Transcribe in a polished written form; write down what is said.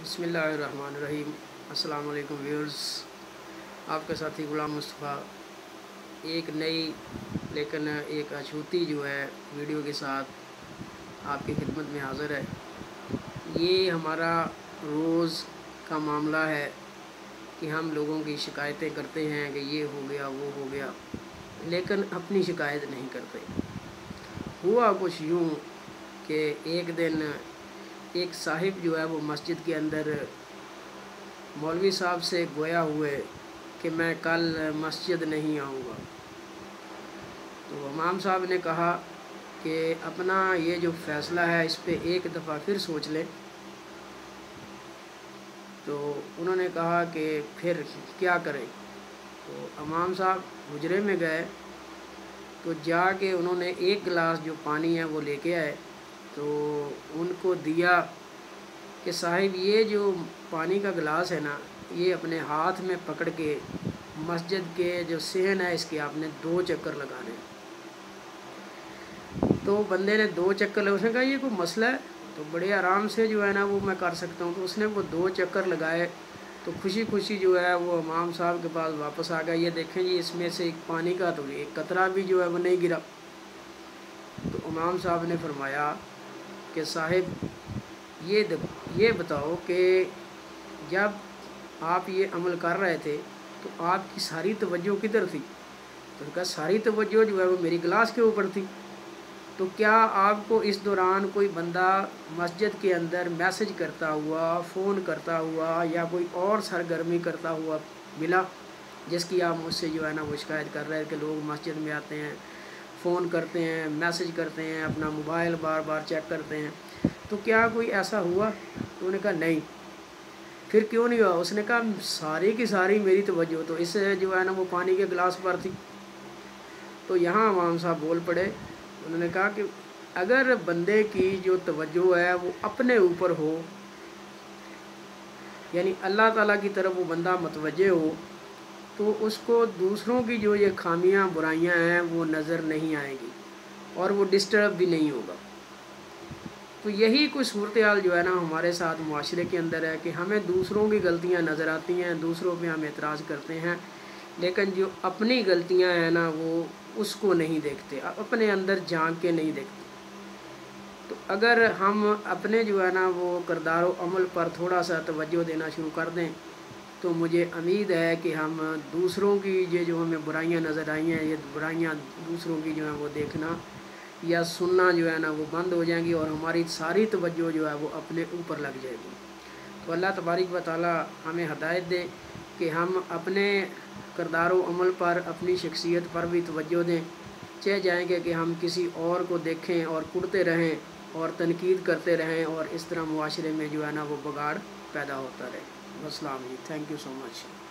बिस्मिल्लाहिर्रहमानिर्रहीम। अस्सलाम वालेकुम व्यूअर्स, आपके साथी ग़ुलाम मुस्तफ़ा एक नई लेकिन एक अछूती जो है वीडियो के साथ आपकी खिदमत में हाज़िर है। ये हमारा रोज़ का मामला है कि हम लोगों की शिकायतें करते हैं कि ये हो गया वो हो गया, लेकिन अपनी शिकायत नहीं करते। हुआ कुछ यूँ कि एक दिन एक साहिब जो है वो मस्जिद के अंदर मौलवी साहब से गोया हुए कि मैं कल मस्जिद नहीं आऊँगा। तो इमाम साहब ने कहा कि अपना ये जो फ़ैसला है इस पे एक दफ़ा फिर सोच लें। तो उन्होंने कहा कि फिर क्या करें। तो इमाम साहब हुजरे में गए, तो जाके उन्होंने एक गिलास जो पानी है वो लेके आए। तो उनको दिया कि साहिब ये जो पानी का गिलास है ना, ये अपने हाथ में पकड़ के मस्जिद के जो सहन है इसके आपने 2 चक्कर लगाने। तो बंदे ने 2 चक्कर लगाए। उसने कहा ये कोई मसला है, तो बड़े आराम से जो है ना वो मैं कर सकता हूँ। तो उसने वो 2 चक्कर लगाए। तो खुशी खुशी जो है वो इमाम साहब के पास वापस आ गया। ये देखें जी, इसमें से एक पानी का तो एक कतरा भी जो है वो नहीं गिरा। तो इमाम साहब ने फरमाया कि साहिब ये बताओ कि जब आप ये अमल कर रहे थे तो आपकी सारी तवज्जो किधर थी। तो उनका सारी तवज्जो जो है वो मेरी गिलास के ऊपर थी। तो क्या आपको इस दौरान कोई बंदा मस्जिद के अंदर मैसेज करता हुआ, फ़ोन करता हुआ या कोई और सरगर्मी करता हुआ मिला, जिसकी आप मुझसे जो है ना वो शिकायत कर रहे हैं कि लोग मस्जिद में आते हैं, फ़ोन करते हैं, मैसेज करते हैं, अपना मोबाइल बार बार चेक करते हैं, तो क्या कोई ऐसा हुआ। तो उन्होंने कहा नहीं। फिर क्यों नहीं हुआ। उसने कहा सारी की सारी मेरी तवज्जो तो इस जो है ना वो पानी के गिलास पर थी। तो यहाँ इमाम साहब बोल पड़े। उन्होंने कहा कि अगर बंदे की जो तवज्जो है वो अपने ऊपर हो, यानी अल्लाह ताला की तरफ वो बंदा मतवज्जे हो, तो उसको दूसरों की जो ये खामियां बुराइयां हैं वो नज़र नहीं आएगी और वो डिस्टर्ब भी नहीं होगा। तो यही कुछ सूरत हाल जो है ना हमारे साथ मुआशरे के अंदर है कि हमें दूसरों की गलतियां नज़र आती हैं, दूसरों पे हम एतराज़ करते हैं, लेकिन जो अपनी गलतियां हैं ना वो उसको नहीं देखते, अपने अंदर झांक के नहीं देखते। तो अगर हम अपने जो है ना वो किरदार व अमल पर थोड़ा सा तवज्जो देना शुरू कर दें, तो मुझे उम्मीद है कि हम दूसरों की ये जो हमें बुराइयां नज़र आई हैं, ये बुराइयां दूसरों की जो है वो देखना या सुनना जो है ना वो बंद हो जाएंगी और हमारी सारी तवज्जो जो है वो अपने ऊपर लग जाएगी। तो अल्लाह तबारक व तआला हमें हदायत दे कि हम अपने किरदार व अमल पर, अपनी शख्सियत पर भी तवज्जो दें। चाहे जाएंगे कि हम किसी और को देखें और कुड़ते रहें और तनकीद करते रहें और इस तरह मुआशरे में जो है ना वो बगाड़ पैदा होता रहे। अस्सलाम जी, थैंक यू सो मच।